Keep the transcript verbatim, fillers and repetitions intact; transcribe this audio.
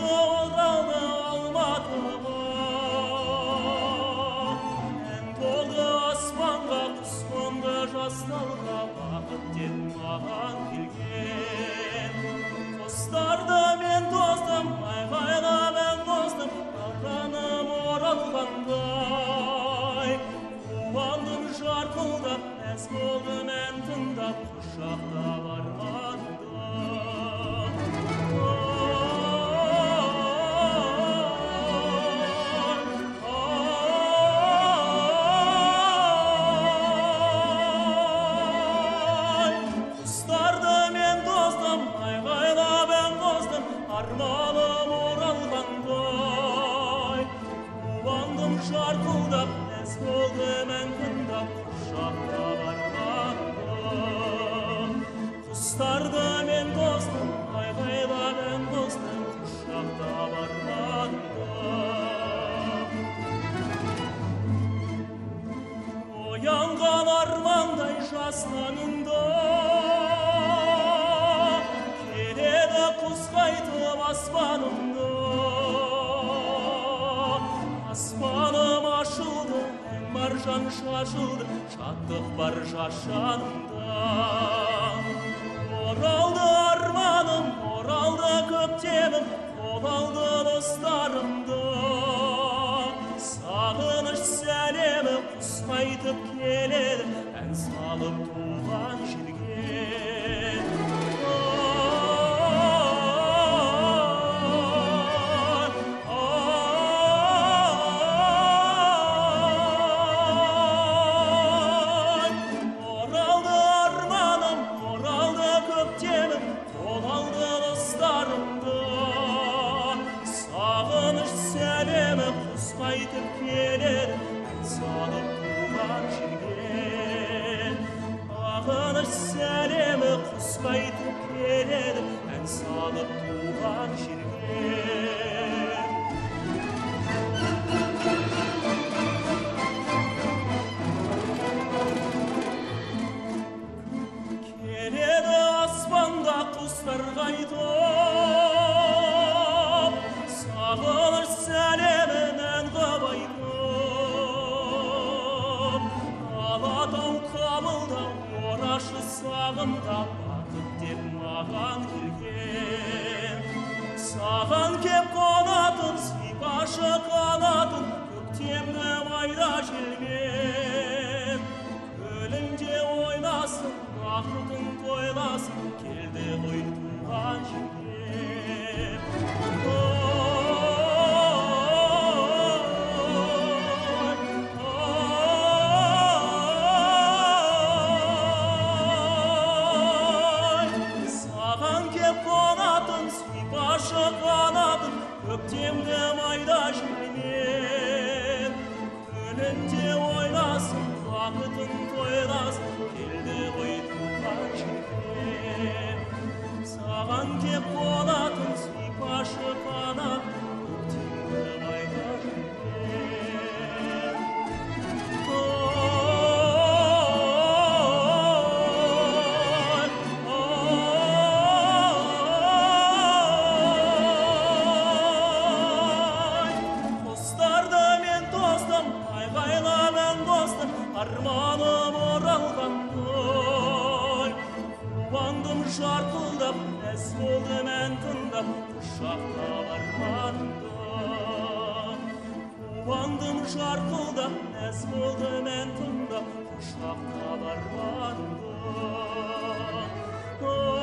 oldalı Almatı'ma. En doldu asmanga kuşkondu jastalga vakit dep mаған келген. Dostарды мен достым, айғайла мен достым, арғаным оралғандай. Қуандым жарқылдап, мәз болдым ән тыңдап, құшақта барғанда. Құстарды мен достым, айғайла мен достым, арманым оралғандай. Қуандым жарқылдап, мәз болдым ән тыңдап, құшақта барғанда. Құстарды мен достым, айғайла мен достым, құшақта барғанда. Оянған армандай жастаңында, келеді құс қайтып аспанымда. Аспаным ашылды, ән маржан шашылды, шаттық бар жар жанымда. Оралды арманым, оралды көктемім, қол алды достарымды. Сағыныш сәлемі құс қайтып келеді, ән салып туған жерге. Оралды арманым, оралды көктемім, қол алды достарымды. Сағыныш сәлемі құс қайтып келеді, ән салып туған жерге. Сағыныш сәлемі құс қайтып келеді, ән салып туған жерге. Келеді аспанда құстар қайтып, сағыныш сәлемін ән қып айтып. Алатау қабылдап, орашы сағымдап, бақыт деп маған келген. Саған кеп қонатын, сипашы қанатын, көктемгі майда желмен. Өлімде ойнасын, бақытын тойласын, келді ғой туған жерге. Саған кеп қонатын, сипашы қанатын, көктемгі майда желмен. Өлімде ойнасын, бақытын тойласын, келді ғой туған жерге. Саған кеп қонатын, сипашы қанатын, көктемгі майда желмен. Құстарды мен достым, айғайла мен достым, арманым оралғандай. Қуандым жарқылдап, мәз болдым ән тыңдап, құшақта барғанда. Қуандым жарқылдап, мәз болдым ән тыңдап, құшақта барғанда.